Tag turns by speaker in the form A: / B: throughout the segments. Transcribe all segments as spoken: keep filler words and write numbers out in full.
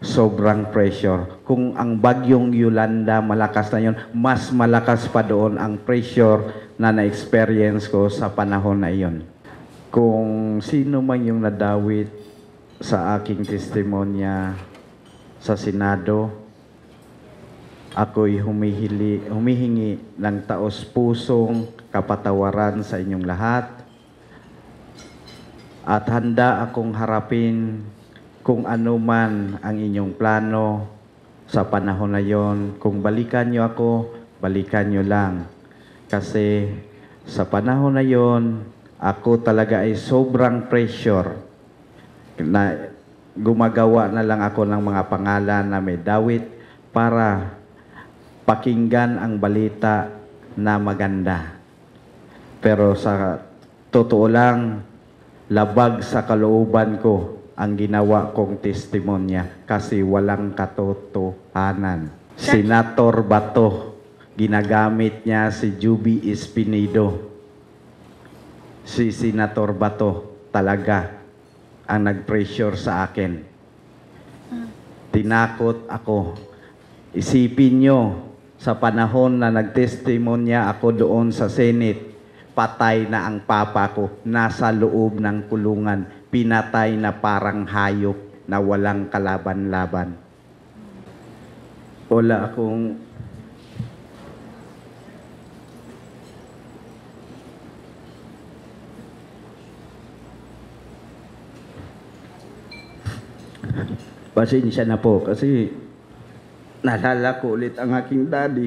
A: sobrang pressure. Kung ang bagyong Yolanda malakas na yon, mas malakas pa doon ang pressure na na-experience ko sa panahon na iyon. Kung sino man yung nadawit sa aking testimonya sa Senado, ako'y humihili, humihingi ng taos-pusong kapatawaran sa inyong lahat at handa akong harapin kung ano man ang inyong plano sa panahon na yon. Kung balikan nyo ako, balikan nyo lang. Kasi sa panahon na yon, ako talaga ay sobrang pressure na gumagawa na lang ako ng mga pangalan na may dawit para pakinggan ang balita na maganda. Pero sa totoo lang, labag sa kalooban ko ang ginawa kong testimonya kasi walang katotohanan. Senator Bato, ginagamit niya si Juby Espinido. Si Senator Bato talaga ang nag-pressure sa akin. Tinakot ako. Isipin nyo, sa panahon na nagtestimonya ako doon sa Senate, patay na ang papa ko, nasa loob ng kulungan, pinatay na parang hayop na walang kalaban-laban. Wala akong pasensya na po kasi naalala ko ulit ang aking daddy.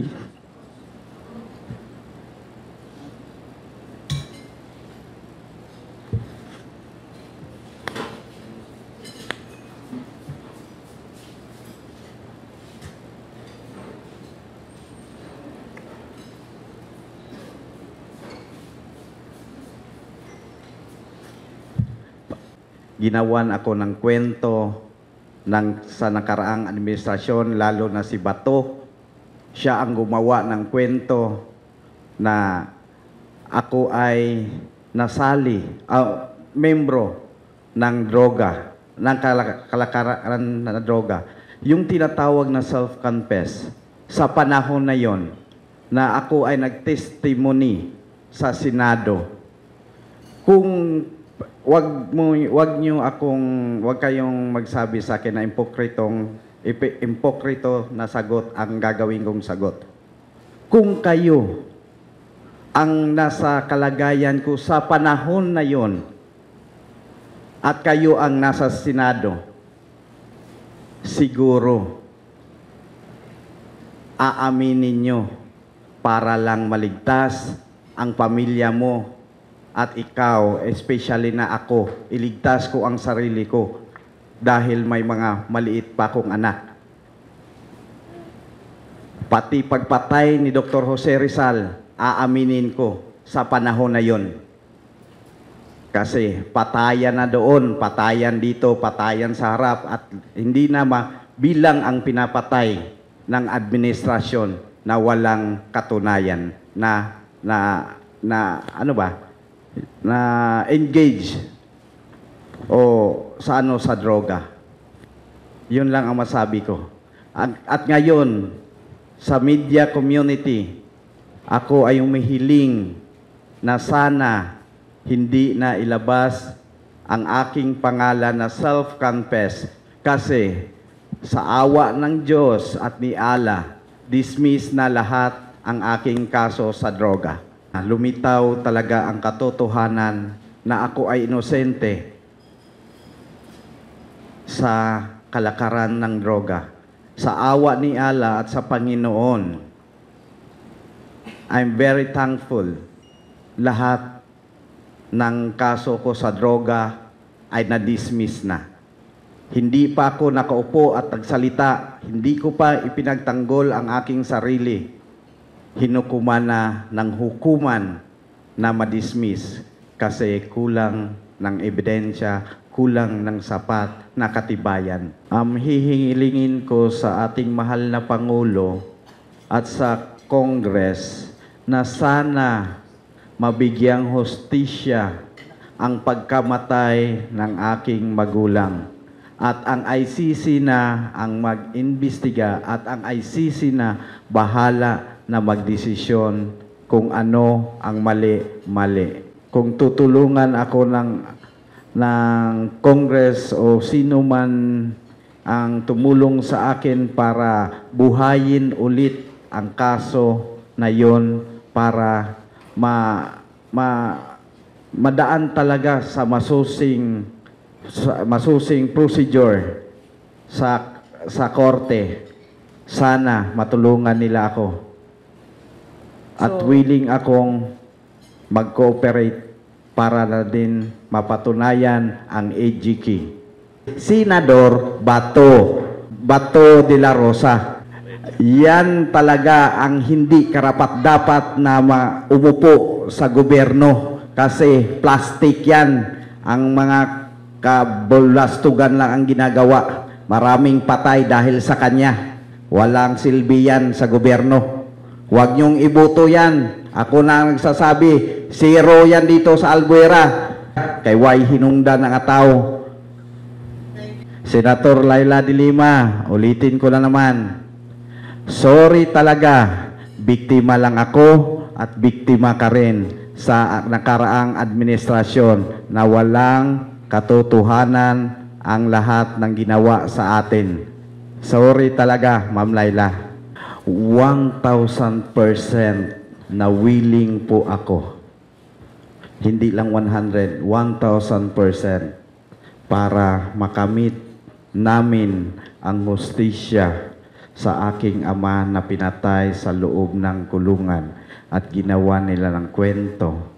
A: Ginawan ako ng kwento ng, sa nakaraang administrasyon, lalo na si Bato. Siya ang gumawa ng kwento na ako ay nasali, uh, membro ng droga, ng kalakaran na droga. Yung tinatawag na self-confess, sa panahon na yon na ako ay nagtestimony sa Senado. Kung wag mo wag niyo akong wag kayong magsabi sa akin na impokritong impokrito na sagot ang gagawin kong sagot. Kung kayo ang nasa kalagayan ko sa panahon na yon at kayo ang nasa Senado, siguro aaminin nyo para lang maligtas ang pamilya mo at ikaw, especially na ako, iligtas ko ang sarili ko dahil may mga maliit pa akong anak. Pati pagpatay ni Doctor Jose Rizal, aaminin ko sa panahon na yon. Kasi patayan na doon, patayan dito, patayan sa harap, at hindi na bilang ang pinapatay ng administrasyon na walang katunayan na, na, na ano ba, na engage o sa ano sa droga. Yun lang ang masabi ko. At, at ngayon, sa media community, ako ay umihiling na sana hindi na ilabas ang aking pangalan na self-confess kasi sa awa ng Diyos at ni Allah, dismiss na lahat ang aking kaso sa droga. Lumitaw talaga ang katotohanan na ako ay inosente sa kalakaran ng droga. Sa awa ni Allah at sa Panginoon, I'm very thankful. Lahat ng kaso ko sa droga ay na-dismiss na. Hindi pa ako nakaupo at nagsalita. Hindi ko pa ipinagtanggol ang aking sarili. Hinukuman na ng hukuman na ma-dismiss kasi kulang ng ebidensya, kulang ng sapat na katibayan. Ang um, hihingilingin ko sa ating mahal na Pangulo at sa Congress na sana mabigyang hustisya ang pagkamatay ng aking magulang. at ang I C C na ang mag-imbestiga at ang I C C na bahala na magdesisyon kung ano ang mali-mali. Kung tutulungan ako ng ng Congress o sino man ang tumulong sa akin para buhayin ulit ang kaso na yon para ma, ma madaan talaga sa masusing sa masusing procedure sa sa korte. Sana matulungan nila ako. At
B: So,
A: willing akong mag-cooperate para na din mapatunayan ang A G K. Senador Bato, Bato de la Rosa. Yan talaga ang hindi karapat-dapat na umupo sa gobyerno kasi plastic yan. Ang mga kabulastugan lang ang ginagawa. Maraming patay dahil sa kanya. Walang silbi yan sa gobyerno. Huwag niyong iboto yan. Ako na ang nagsasabi, zero yan dito sa Albuera. Kay way hinungdan ang tao. Senator Laila de Lima, ulitin ko na naman. Sorry talaga, biktima lang ako at biktima ka rin sa nakaraang administrasyon na walang katotohanan ang lahat ng ginawa sa atin. Sorry talaga, Ma'am Laila. one thousand percent na willing po ako. Hindi lang one hundred, one thousand percent para makamit namin ang hustisya sa aking ama na pinatay sa loob ng kulungan at ginawa nila ng kwento